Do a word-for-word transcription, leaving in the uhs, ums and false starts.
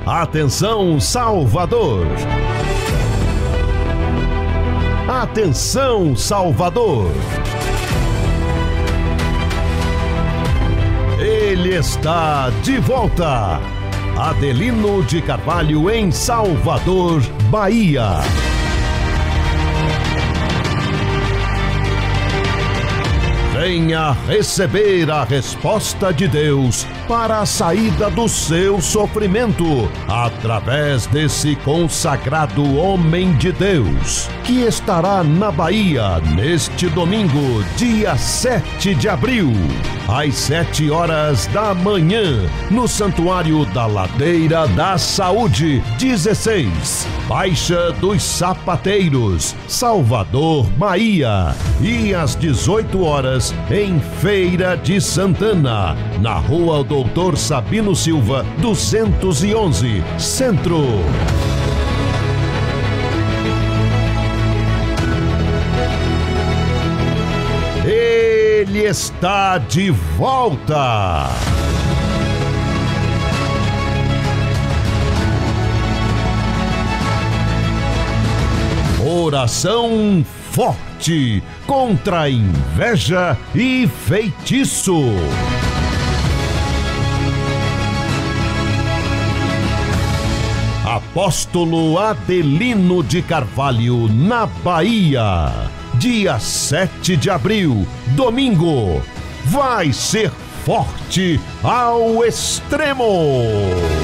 Atenção, Salvador! Atenção, Salvador! Ele está de volta! Adelino de Carvalho em Salvador, Bahia. Venha receber a resposta de Deus para a saída do seu sofrimento, através desse consagrado homem de Deus, que estará na Bahia neste domingo, dia sete de abril, às sete horas da manhã, no Santuário da Ladeira da Saúde, dezesseis, Baixa dos Sapateiros, Salvador, Bahia, e às dezoito horas, em Feira de Santana, na Rua Doutor Sabino Silva, duzentos e onze, Centro. Ele está de volta! Oração forte contra a inveja e feitiço. Apóstolo Adelino de Carvalho, na Bahia, dia sete de abril, domingo. Vai ser forte ao extremo.